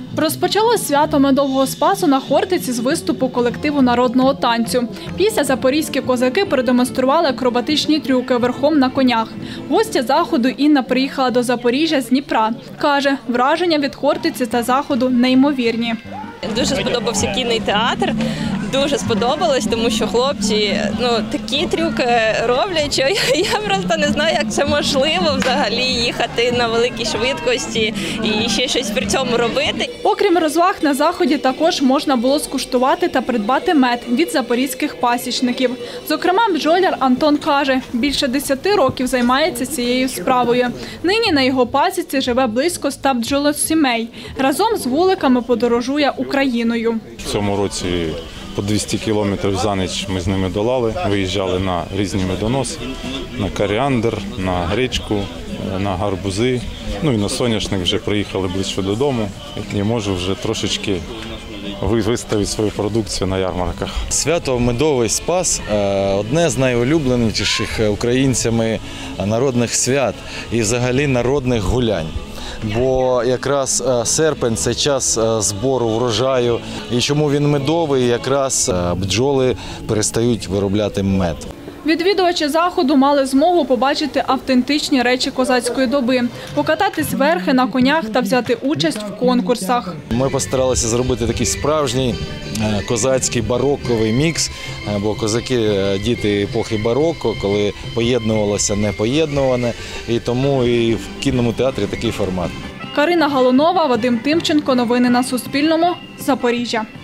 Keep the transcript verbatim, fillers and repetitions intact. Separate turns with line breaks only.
Розпочалось свято Медового Спасу на Хортиці з виступу колективу народного танцю. Після запорізькі козаки продемонстрували акробатичні трюки верхом на конях. Гостя заходу Інна приїхала до Запоріжжя з Дніпра. Каже, враження від Хортиці та заходу неймовірні.
Дуже сподобався кінний театр, дуже сподобалось, тому що хлопці ну, такі трюки роблять, що я просто не знаю, як це можливо взагалі їхати на великій швидкості і ще щось при цьому робити.
Окрім розваг, на заході також можна було скуштувати та придбати мед від запорізьких пасічників. Зокрема, бджоляр Антон каже, більше десяти років займається цією справою. Нині на його пасіці живе близько ста бджолосімей. Разом з вуликами подорожує Україною.
В цьому році по двісті кілометрів за ніч ми з ними долали, виїжджали на різні медоноси, на коріандр, на гречку, на гарбузи, ну і на соняшник вже приїхали ближче додому і можу вже трошечки виставити свою продукцію на ярмарках.
Свято Медовий Спас – одне з найулюбленіших українцями народних свят і взагалі народних гулянь. Бо якраз серпень – це час збору врожаю. І чому він медовий? Якраз бджоли перестають виробляти мед.
Відвідувачі заходу мали змогу побачити автентичні речі козацької доби, покататись верхи на конях та взяти участь в конкурсах.
Ми постаралися зробити такий справжній козацький бароковий мікс, бо козаки – діти епохи бароко, коли поєднувалося непоєднуване, і тому і в кінному театрі такий формат.
Карина Галунова, Вадим Тимченко. Новини на Суспільному. Запоріжжя.